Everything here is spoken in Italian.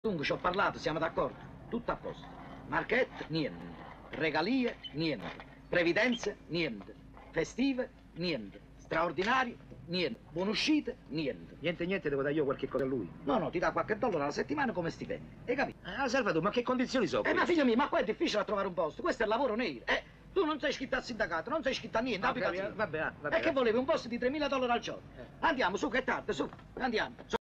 Dunque, ci ho parlato, siamo d'accordo? Tutto a posto. Marchette, niente. Regalie, niente. Previdenze, niente. Festive, niente. Straordinario, niente. Buonuscite, niente. Niente, devo dare io qualche cosa a lui. No, ti dà qualche dollaro alla settimana come stipendio. Hai capito? Ah, Salvatore, ma che condizioni so? Ma figlio mio, ma qua è difficile a trovare un posto. Questo è il lavoro nero. Tu non sei iscritto al sindacato, non sei iscritto a niente, abbi pazienza. Vabbè. E che volevi? Un posto di $3.000 al giorno. Andiamo, su, che è tardi, su, andiamo.